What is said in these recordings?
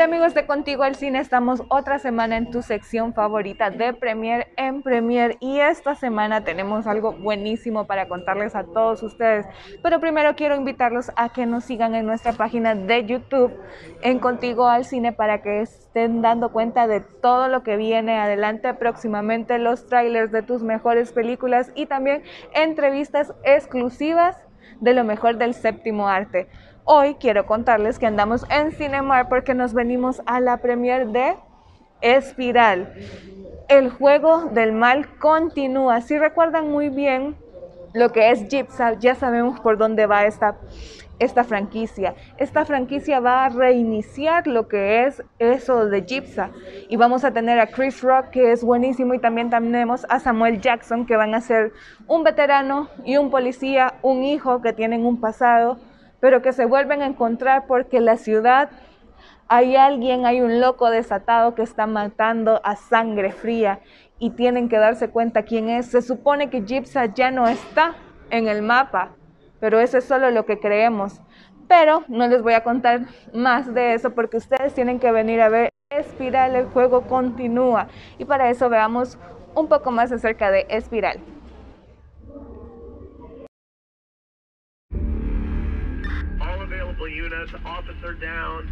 Hola amigos de Contigo al Cine, estamos otra semana en tu sección favorita de Premier en Premier y esta semana tenemos algo buenísimo para contarles a todos ustedes, pero primero quiero invitarlos a que nos sigan en nuestra página de YouTube en Contigo al Cine para que estén dando cuenta de todo lo que viene adelante próximamente, los trailers de tus mejores películas y también entrevistas exclusivas de lo mejor del séptimo arte. Hoy quiero contarles que andamos en Cinemark porque nos venimos a la premier de Espiral. El juego del mal continúa. Si recuerdan muy bien lo que es Jigsaw, ya sabemos por dónde va esta franquicia. Esta franquicia va a reiniciar lo que es eso de Jigsaw. Y vamos a tener a Chris Rock, que es buenísimo, y también tenemos a Samuel Jackson, que van a ser un veterano y un policía, un hijo que tienen un pasado, pero que se vuelven a encontrar porque la ciudad hay un loco desatado que está matando a sangre fría y tienen que darse cuenta quién es. Se supone que Jigsaw ya no está en el mapa, pero eso es solo lo que creemos. Pero no les voy a contar más de eso porque ustedes tienen que venir a ver Espiral, el juego continúa. Y para eso veamos un poco más acerca de Espiral. Units, officer down.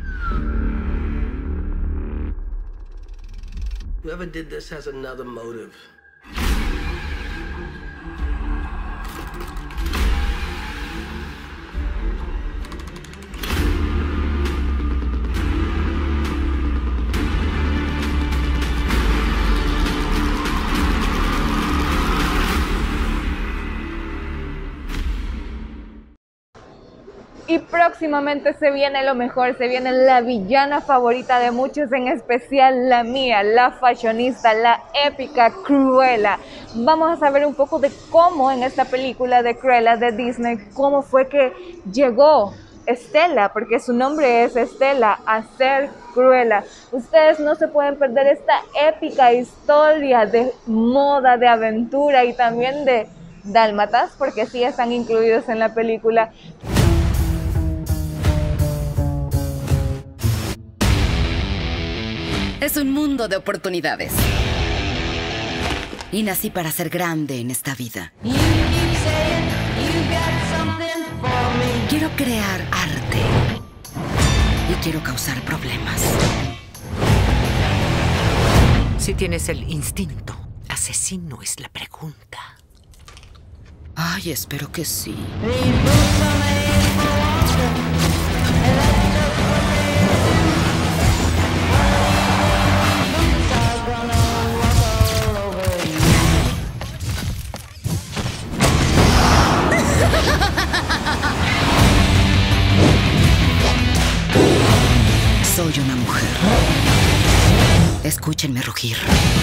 Whoever did this has another motive. Y próximamente se viene lo mejor, se viene la villana favorita de muchos, en especial la mía, la fashionista, la épica Cruella. Vamos a saber un poco de cómo en esta película de Cruella de Disney, cómo fue que llegó Estela, porque su nombre es Estela, a ser Cruella. Ustedes no se pueden perder esta épica historia de moda, de aventura y también de dálmatas, porque sí están incluidos en la película. Es un mundo de oportunidades. Y nací para ser grande en esta vida. Quiero crear arte. Y quiero causar problemas. Si tienes el instinto asesino es la pregunta. Ay, espero que sí. Soy una mujer. Escúchenme rugir.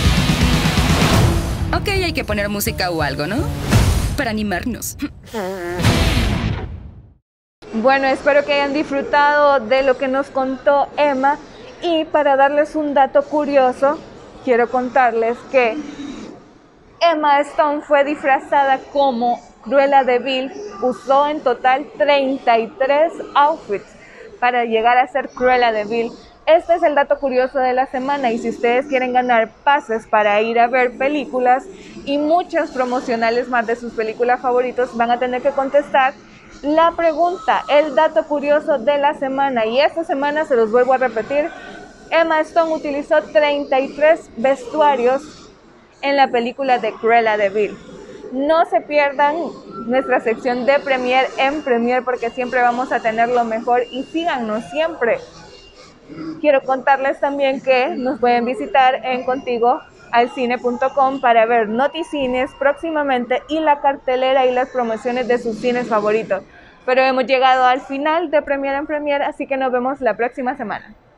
Ok, hay que poner música o algo, ¿no? Para animarnos. Bueno, espero que hayan disfrutado de lo que nos contó Emma. Y para darles un dato curioso, quiero contarles que Emma Stone fue disfrazada como Cruella de Vil. Usó en total 33 outfits para llegar a ser Cruella de Vil. Este es el dato curioso de la semana, y si ustedes quieren ganar pases para ir a ver películas y muchas promocionales más de sus películas favoritos, van a tener que contestar la pregunta, el dato curioso de la semana. Y esta semana, se los vuelvo a repetir, Emma Stone utilizó 33 vestuarios en la película de Cruella de Vil. No se pierdan nuestra sección de Premier en Premier porque siempre vamos a tener lo mejor, y síganos siempre. Quiero contarles también que nos pueden visitar en contigoalcine.com para ver noticines próximamente y la cartelera y las promociones de sus cines favoritos. Pero hemos llegado al final de Premier en Premier, así que nos vemos la próxima semana.